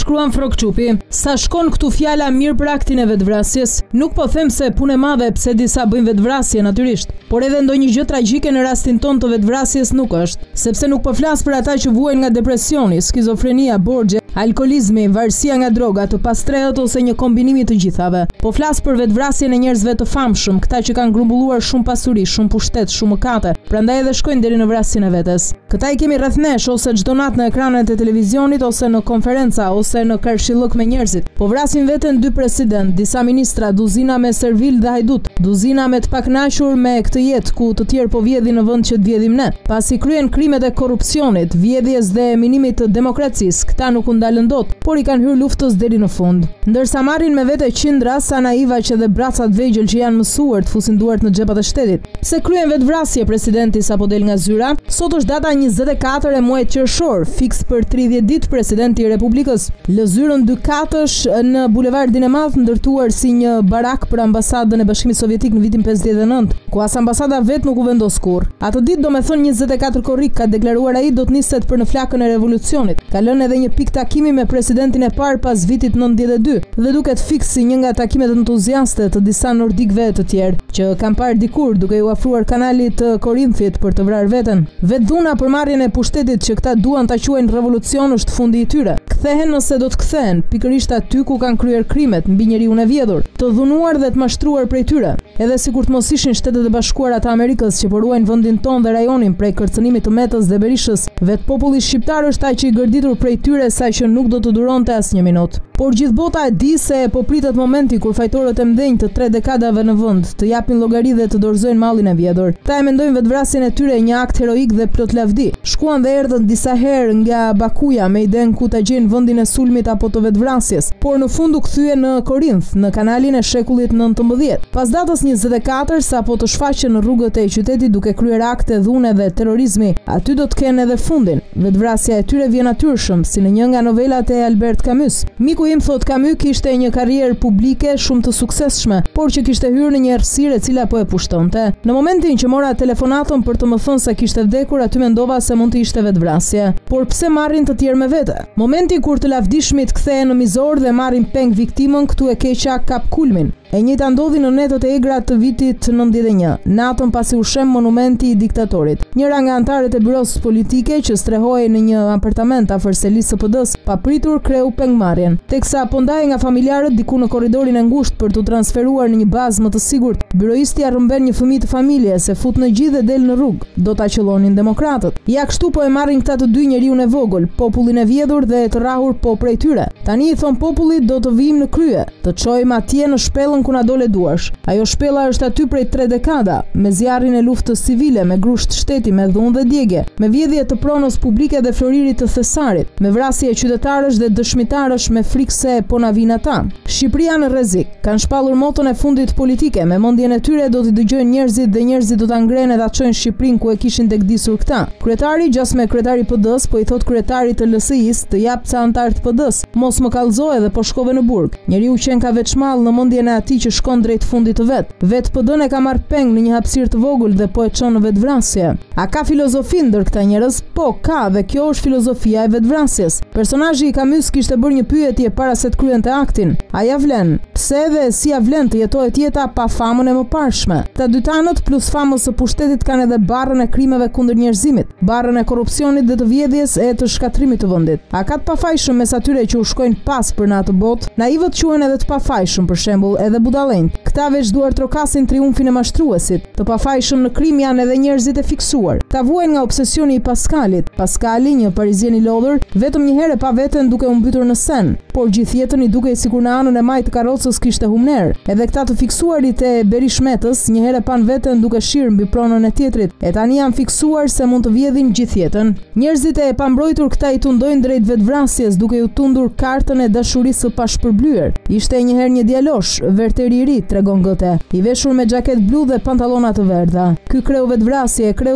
shkruan Frokçupi, sa shkon këtu fjala mirë për aktin e vetvrasjes, nuk po them se punë e madhe pse disa bëjnë vetvrasje natyrisht, por edhe ndonjë gjë tragjike në rastin ton të vetvrasjes nuk është, sepse nuk po flas për ata që vuajnë nga depresioni, skizofrenia, borxhe, alkolizmi, varësia nga droga, të pastrehët ose një kombinim i të gjithave. Po flas për vetvrasjen e njerëzve të famshëm, këta që kanë grumbulluar shumë pasuri, shumë pushtet, shumë mëkate, prandaj edhe shkojnë deri në vrasjen e vetes. Këta i kemi rreth nesh ose çdo natë në ekranet e televizionit ose në konferenca ose në karshillok me njerëzit. Po vrasin veten 2 president, disa ministra, duzina me servil dhe hajdut, duzina me të pakënaqur me këtë jetë ku të tjerë po vjedhin në vend që të vjedhim ne. Pasi kryen krimet e korrupsionit, vjedhjes dhe minimit të demokracisë, këta nuk u ndalën dot, por i kanë hyrë luftës deri në fund. Ndërsa marrin me vete qindra sa naiva që dhe bracat vegjël që janë mësuar të fusin duart në xhepat e shtetit. Pse kryen vetvrasje presidenti sapo del nga zyra? Sot është data 24 e muajit qershor, fiks për 30 ditë presidenti i Republikës lë zyrën 2 katësh në bulevardin e Madh, ndërtuar si një barak për ambasadën e Bashkimit Sovjetik në vitin 59, ku as ambasada vet nuk u vendos kurrë. Atë ditë do me thonë 24 korrik, ka deklaruar ai, do të niset për në flakën e revolucionit. Ka lënë edhe një pikë takimi me presidentin e parë pas vitit 92 dhe duket fiks si një nga takimet entuziaste të disa nordikëve të tjerë që kanë parë dikur duke u afruar kanalit të Korinthit për të vrarë veten. Vetë dhuna për marrjen e pushtetit që këta duan ta quajnë revolucion është fundi i tyre. Kthehen nëse do të kthehen, pikërisht aty ku kanë kryer krimet mbi njeriu e vjedhur, të dhunuar dhe të mashtruar prej tyre. Edhe sikur të mos ishin Shtetet e Bashkuara të Amerikës që po ruajnë vendin ton dhe rajonin prej kërcënimit të Metës dhe Berishës, vetë populli shqiptar është ai që i gërditur prej tyre sa që nuk do të duronte as një minutë. Por gjithë bota e di se po pritet momenti kur fajtorët e mëdhenj të 3 dekadave në vend të japin llogari dhe të dorëzojnë mallin e vjedhur. Ta e mendojnë vetvrasjen e tyre një akt heroik dhe plot lavdi. Shkuan dhe erdhën disa herë nga Bakuja me idenë ku ta gjejnë vendin e sulmit apo të vetvrasjes, por në fund u kthye në Korinth, në kanalin e shekullit 19. Pas datës 24, sapo të shfaqen në rrugët e qytetit duke kryer akte dhune dhe terrorizmi, aty do të kenë edhe fundin. Vetvrasja e tyre vjen natyrshëm, si në një nga novelat e Albert Camus. Miku im thot Camus kishte një karrierë publike shumë të suksesshme, por që kishte hyrë në një errësirë e cila po e pushtonte. Në momentin që mora telefonatën për të më thënë se kishte vdekur, aty mendova se mund të ishte vetvrasje. Por pse marrin të tjerë me vete? Momenti kur të lavdishmit kthehen në mizor dhe marrin peng viktimën, këtu e keqa kap kulmin. E njëjta ndodhi në netët e egra të vitit 91, natën pasi u shem monumenti i diktatorit. Njëra nga antarët e byros politike që strehoi në një apartament afër selisë së PD-s, papritur kreu pengmarrjen. Teksa po ndahej nga familjarët diku në korridorin e ngushtë për t'u transferuar në një bazë më të sigurt, byroisti arrëmben një fëmijë të familjes, se fut në gjidh dhe del në rrugë. Do ta qellonin demokratët. Ja kështu po e marrin këta të dy njeriun e vogël, popullin e vjedhur dhe të rrahur po prej tyre. Tani i thon popullit do të vijmë në krye, të çojmë atje në shpellën ku na dole duash. Ajo shpella është aty prej 3 dekada, me zjarrin e luftës civile, me grusht shteti, me dhunë dhe djegje, me vjedhje të pronës publike dhe floririt të thesarit, me vrasje qytetarësh dhe dëshmitarësh me frikë se po na vinë ata. Shqipëria në rrezik, kanë shpallur moton e fundit politike, me mendjen e tyre do t'i dëgjojnë njerëzit dhe njerëzit do ta ngrenë dhe ta çojnë Shqipërinë ku e kishin degdisur këta. Kryetari gjas me kryetari PD-s, po i thot kryetarit të LSI-s të jap ca antar të PD-s, mos më kallëzoje dhe po shkove në burg. Njeriu qen ka veçmall në mendjen e atij që shkon drejt fundit të vet. Vet PD-n e ka marr peng në një hapësirë të vogël dhe po e çon në vetvrasje. A ka filozofi ndër këta njerëz? Po, ka, dhe kjo është filozofia e vetvrasjes. Personazhi i Camus kishte bërë një pyetje para se të kryente aktin. A ja vlen? Pse dhe si ja vlen të jetohet jeta pa famën e mëparshme? Ta dy tanët plus famës së pushtetit kanë edhe barrën e krimeve kundër njerëzimit, barrën e korrupsionit dhe të vjedhjes e të shkatrimit të vendit. A ka të pafajshëm mes atyre që u shkojnë pas për në atë botë? Naivët quhen edhe të pafajshëm, për shembull, edhe budallënjt. Këta veç duar trokasin triumfin e mashtruesit. Të pafajshëm në krim janë edhe njerëzit e fiksuar. Ta vuajnë nga obsesioni i Paskalit. Paskali, një parizien i lodhur, vetëm një herë pa veten duke u mbytur në sen, por gjithë jetën i dukej sikur në anën e majtë të karrocës kishte humner. Edhe këta të fiksuarit e Berish Metës, një herë pan veten duke shirë mbi pronën e tjetrit, e tani janë fiksuar se mund të vjedhin gjithë jetën. Njerëzit e pambrojtur këta i tundojnë drejt vetvrasjes duke u tundur kartën e dashurisë së pashpërblyer. Ishte një herë një djalosh, verteri i ri, tregon Gote, i veshur me xhaket blu dhe pantallona të verdha. Ky kreu vetvrasje, kreu sepse nuk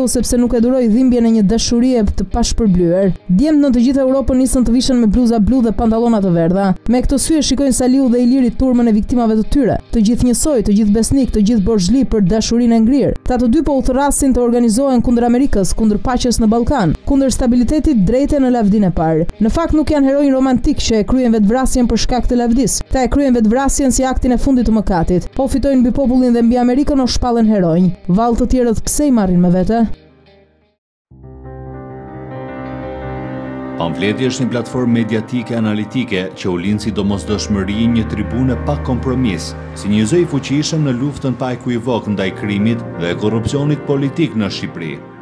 nuk e duroi dhimbjen e një dashurie të pashpërblyer. Djemt në të gjithë Europën nisën të vishën me bluza blu dhe pantallona të verdha. Me këto sy e shikojnë Saliu dhe Iliri turmën e viktimave të tyre. Të gjithë njësoj, të gjithë besnik, të gjithë borxhli për dashurinë e ngrirë. Ta të dy po u thrasin të organizohen kundër Amerikës, kundër paqes në Ballkan, kundër stabilitetit drejte në lavdinë e parë. Në fakt nuk janë heronj romantik që e kryen vetvrasjen për shkak të lavdis. Ta e kryen vetvrasjen si aktin e fundit të mëkatit. O fitojnë mbi popullin dhe mbi Amerikën o shpallen heronj. Vallë të tjerët pse i marrin me vete? Pamfleti është një platformë mediatike analitike që u lind si domosdoshmëri një tribune pa kompromis, si një zë i fuqishëm në luftën pa ekivok ndaj krimit dhe korrupsionit politik në Shqipëri.